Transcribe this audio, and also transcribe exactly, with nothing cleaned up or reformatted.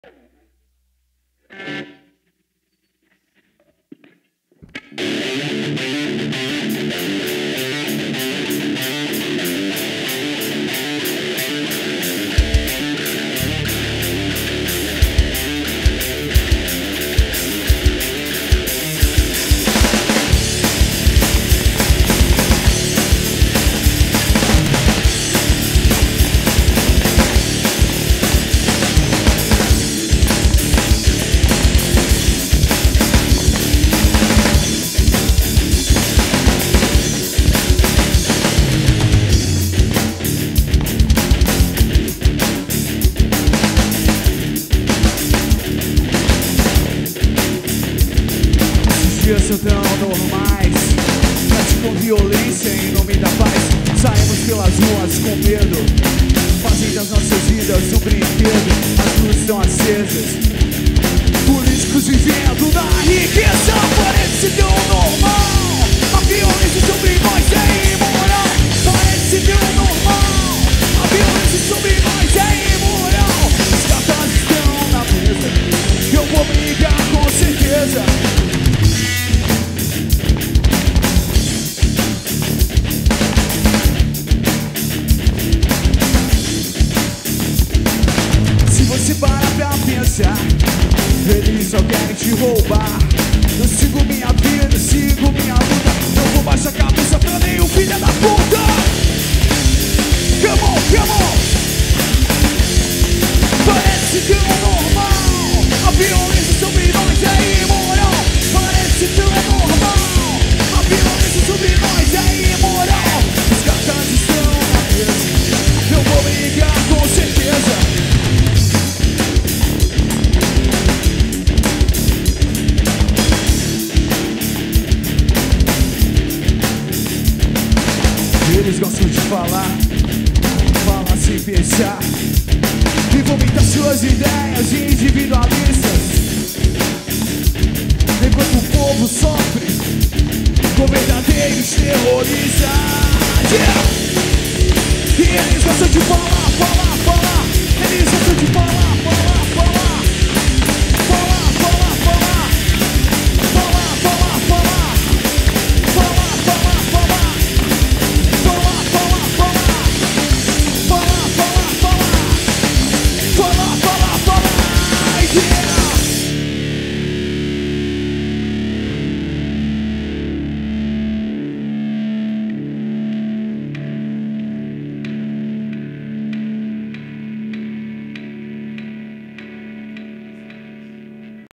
São tão normais, praticam violência em nome da paz. Saímos pelas ruas com medo, fazem das nossas vidas um brinquedo. As luzes estão acesas, políticos vivendo na riqueza. Parece tão normal, a violência sobre nós é imoral. Parece tão normal, a violência sobre nós é imoral. Os cartas estão na mesa, eu vou brigar com certeza. Se para pra pensar, eles só querem te roubar. Eu sigo minha vida, sigo minha luta. Não vou baixar a cabeça pra nenhum filho da puta. Come on, come on. Parece tão normal, a violência sobre nós é imoral. Parece tão normal, a violência sobre nós é imoral. Os cartas estão na mesa, eu vou brigar com certeza. Eles gostam de falar, falar sem pensar, e vomitar suas ideias individualistas. Enquanto o povo sofre com verdadeiros terroristas. Yeah! E eles gostam de falar, falar, falar. Eles gostam de falar, falar.